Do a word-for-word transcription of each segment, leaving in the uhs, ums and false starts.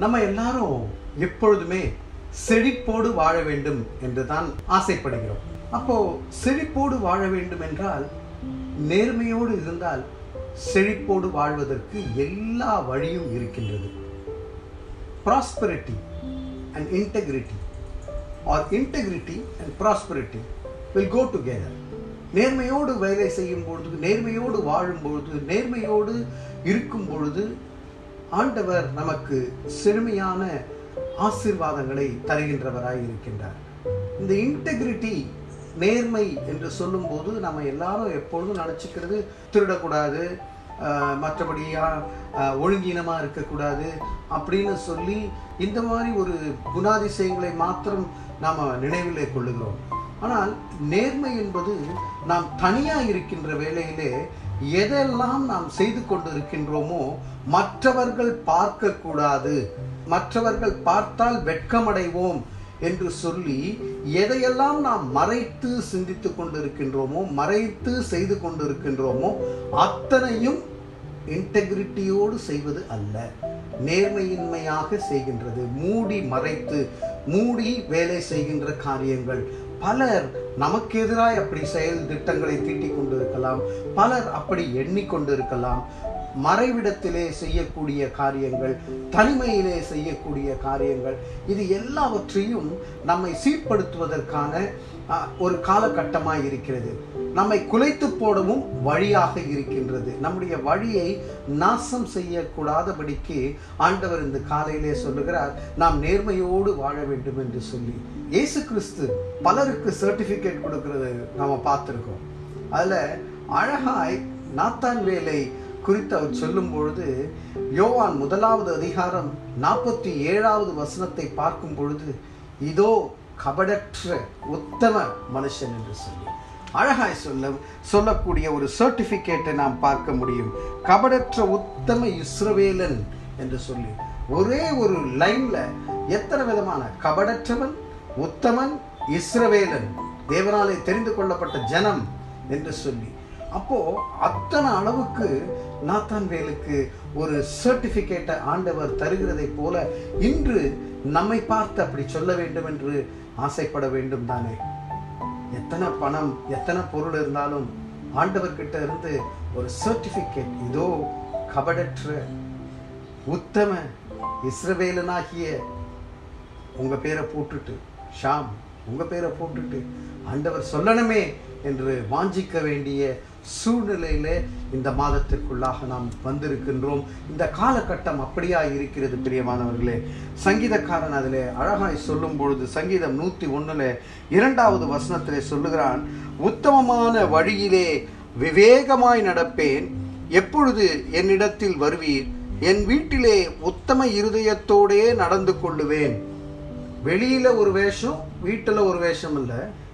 நம்ம எல்லாரும் எப்பொழுதுமே செழிப்போடு வாழ வேண்டும் என்றுதான் ஆசைப்படுகிறோம். அப்போ செழிப்போடு வாழ வேண்டும் என்றால் நேர்மையோடு இருந்தால் செழிப்போடு வாழ்வதற்கு எல்லா வழியும் இருக்கின்றது. Prosperity and integrity or integrity and prosperity will go together. நேர்மையோடு வேலை செய்யும் பொழுது, நேர்மையோடு வாழும் பொழுது, நேர்மையோடு இருக்கும் பொழுது ஆண்டவர் நமக்கு செழுமையான ஆசீர்வாதங்களை தருகின்றவராய் இருக்கின்றார். இந்த இன்டெகிரிட்டி, நேர்மை என்று சொல்லும் போது நம்ம எல்லாரும் எப்பொழுதும் நினச்சிக்கிறது திருடக்கூடாது, மற்றபடியா ஒழுங்கீனமாக இருக்கக்கூடாது அப்படின்னு சொல்லி இந்த மாதிரி ஒரு குணாதிசயங்களை மாத்திரம் நாம் நினைவிலே கொள்ளுகிறோம். ஆனால் நேர்மை என்பது நாம் தனியாக இருக்கின்ற வேளையிலே எதெல்லாம் நாம் செய்து கொண்டு இருக்கின்றோமோ மற்றவர்கள் பார்க்கக்கூடாது, மற்றவர்கள் பார்த்தால் வெட்கமடைவோம் என்று சொல்லி எதையெல்லாம் நாம் மறைத்து சிந்தித்து கொண்டிருக்கின்றோமோ, மறைத்து செய்து கொண்டிருக்கின்றோமோ அத்தனையும் இன்டெகிரிட்டியோடு செய்வது அல்ல, நேர்மையின்மையாக செய்கின்றது. மூடி மறைத்து மூடி வேலை செய்கின்ற காரியங்கள். பலர் நமக்கு எதிராய் அப்படி செயல் திட்டங்களை தீட்டிக் கொண்டிருக்கலாம், பலர் அப்படி எண்ணிக்கொண்டிருக்கலாம். மறைவிடத்திலே செய்யக்கூடிய காரியங்கள், தனிமையிலே செய்யக்கூடிய காரியங்கள், இது எல்லாவற்றையும் நம்மை சீர்படுத்துவதற்கான ஒரு காலகட்டமாய் இருக்கிறது. நம்மை குலைத்து போடவும் வழியாக இருக்கின்றது. நம்முடைய வழியை நாசம் செய்யக்கூடாதபடிக்கு ஆண்டவர் இந்த காலையிலே சொல்லுகிறார், நாம் நேர்மையோடு வாழ வேண்டும் என்று சொல்லி. இயேசு கிறிஸ்து பலருக்கு சர்டிபிகேட் கொடுக்கிறது நாம பார்த்திருக்கோம். அதுல அழகாய் நாத்தான் வேலை குறித்து அவர் சொல்லும் பொழுது, யோவான் முதலாவது அதிகாரம் நாற்பத்தி ஏழாவது வசனத்தை பார்க்கும் பொழுது, இதோ கபடற்ற உத்தம மனுஷன் என்று சொல்லி அழகாய் சொல்ல சொல்லக்கூடிய ஒரு சர்டிபிகேட்டை நாம் பார்க்க முடியும். கபடற்ற உத்தம இஸ்ரவேலன் என்று சொல்லி ஒரே ஒரு லைன்ல எத்தனை விதமான கபடற்றவன், உத்தமன், இஸ்ரவேலன், தேவனாலே தெரிந்து கொள்ளப்பட்ட ஜனம் என்று சொல்லி, அப்போ அத்தனை அளவுக்கு நாத்தான் வேலுக்கு ஒரு சர்டிபிகேட்டை ஆண்டவர் தருகிறதை போல இன்று நம்மை பார்த்து அப்படி சொல்ல வேண்டும் என்று ஆசைப்பட வேண்டும் தானே. எத்தனை பணம், எத்தனை பொருள் இருந்தாலும் ஆண்டவர்கிட்ட இருந்து ஒரு சர்டிபிகேட், இதோ கபடற்ற உத்தம இஸ்ரவேலனாகிய உங்க பேரை போட்டுட்டு, ஷாம் உங்க பேரை போட்டுட்டு ஆண்டவர் சொல்லணுமே என்று வாஞ்சிக்க வேண்டிய சூழ்நிலையில இந்த மாதத்திற்குள்ளாக நாம் வந்திருக்கின்றோம். இந்த காலகட்டம் அப்படியா இருக்கிறது பிரியமானவர்களே. சங்கீதக்காரன் அதிலே அழகாய் சொல்லும் பொழுது, சங்கீதம் நூத்தி ஒண்ணுல இரண்டாவது வசனத்திலே சொல்லுகிறான், உத்தமமான வழியிலே விவேகமாய் நடப்பேன், எப்பொழுது என்னிடத்தில் வருவீர், என் வீட்டிலே உத்தம இருதயத்தோடே நடந்து கொள்ளுவேன். வெளியில ஒரு வேஷம், வீட்டுல ஒரு வேஷம் இல்ல,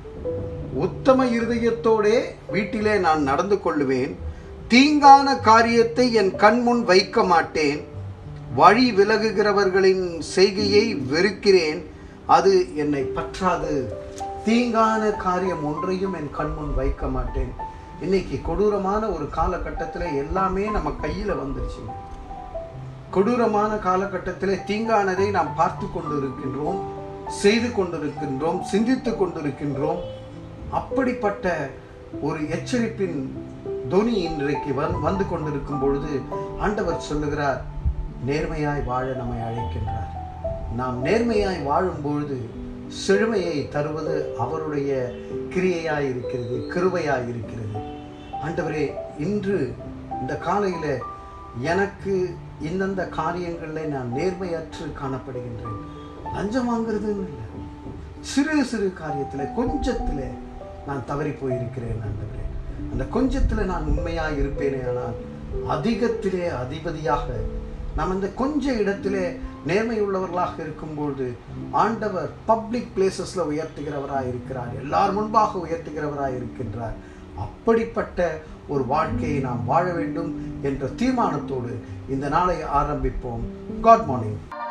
உத்தம இருதயத்தோடே வீட்டிலே நான் நடந்து கொள்ளுவேன். தீங்கான காரியத்தை என் கண்முன் வைக்க மாட்டேன். வழி விலகுகிறவர்களின் செய்கையை வெறுக்கிறேன், அது என்னை பற்றாது. தீங்கான காரியம் ஒன்றையும் என் கண்முன் வைக்க மாட்டேன். இன்னைக்கு கொடூரமான ஒரு காலகட்டத்தில் எல்லாமே நம்ம கையில வந்துருச்சு. கொடூரமான காலகட்டத்தில் தீங்கானதை நாம் பார்த்து கொண்டு இருக்கின்றோம், செய்து கொண்டிருக்கின்றோம், சிந்தித்து கொண்டிருக்கின்றோம். அப்படிப்பட்ட ஒரு எச்சரிப்பின் தொனி இன்றைக்கு வந்து கொண்டிருக்கும் பொழுது ஆண்டவர் சொல்லுகிறார், நேர்மையாய் வாழ நம்மை அழைக்கின்றார். நாம் நேர்மையாய் வாழும் பொழுது செழுமையை தருவது அவருடைய கிரியையாய் இருக்கிறது, கிருபையாய் இருக்கிறது. ஆண்டவரே, இன்று இந்த காலையில எனக்கு இந்தந்த காரியங்களில் நான் நேர்மையற்று காணப்படுகின்றேன். லஞ்சம் வாங்குறதுன்னு இல்லை, சிறு சிறு காரியத்தில் கொஞ்சத்தில் நான் தவறி போயிருக்கிறேன். ஆண்டவரே, அந்த கொஞ்சத்தில் நான் உண்மையாக இருப்பேனே, ஆனால் அதிகத்திலே அதிபதியாக நாம் அந்த கொஞ்ச இடத்திலே நேர்மை உள்ளவர்களாக இருக்கும்பொழுது ஆண்டவர் பப்ளிக் பிளேசஸ்ல உயர்த்துகிறவராக இருக்கிறார், எல்லார் முன்பாக உயர்த்துகிறவராக இருக்கின்றார். அப்படிப்பட்ட ஒரு வாழ்க்கையை நாம் வாழ வேண்டும் என்ற தீர்மானத்தோடு இந்த நாளை ஆரம்பிப்போம். Good morning.